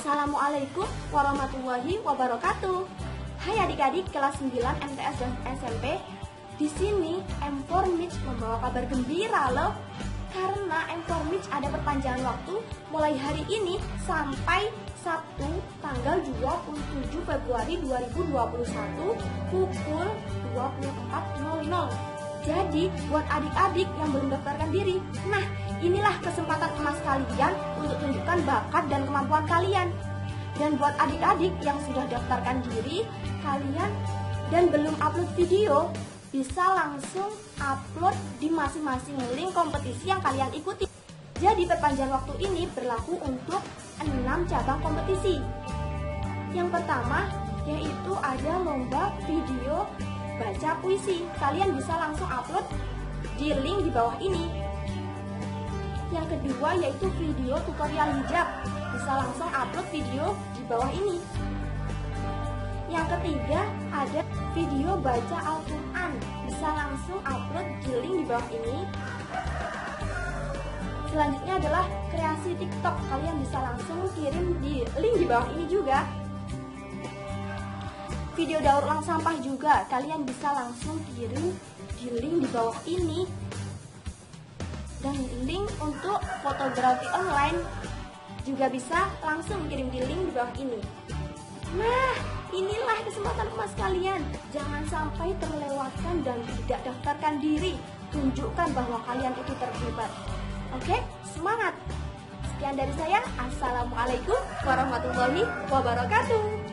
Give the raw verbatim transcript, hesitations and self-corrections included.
Assalamualaikum warahmatullahi wabarakatuh. Hai adik-adik kelas sembilan M T S dan S M P. Di sini M empat Mitch membawa kabar gembira loh. Karena M empat Mitch ada perpanjangan waktu mulai hari ini sampai Sabtu tanggal dua puluh tujuh Februari dua ribu dua puluh satu pukul dua puluh empat nol nol. Jadi buat adik-adik yang belum daftarkan diri, nah inilah kesempatan emas kalian untuk tunjukkan bakat dan kemampuan kalian. Dan buat adik-adik yang sudah daftarkan diri, kalian dan belum upload video, bisa langsung upload di masing-masing link kompetisi yang kalian ikuti. Jadi perpanjangan waktu ini berlaku untuk enam cabang kompetisi. Yang pertama yaitu ada lomba video baca puisi. Kalian bisa langsung upload di link di bawah ini. Yang kedua yaitu video tutorial hijab. Bisa langsung upload video di bawah ini. Yang ketiga ada video baca Al-Quran. Bisa langsung upload di link di bawah ini. Selanjutnya adalah kreasi TikTok. Kalian bisa langsung kirim di link di bawah ini juga. Video daur ulang sampah juga kalian bisa langsung kirim di link di bawah ini. Dan link untuk fotografi online juga bisa langsung kirim di link di bawah ini. Nah, inilah kesempatan emas kalian. Jangan sampai terlewatkan dan tidak daftarkan diri. Tunjukkan bahwa kalian itu terlibat. Oke, semangat. Sekian dari saya. Assalamualaikum warahmatullahi wabarakatuh.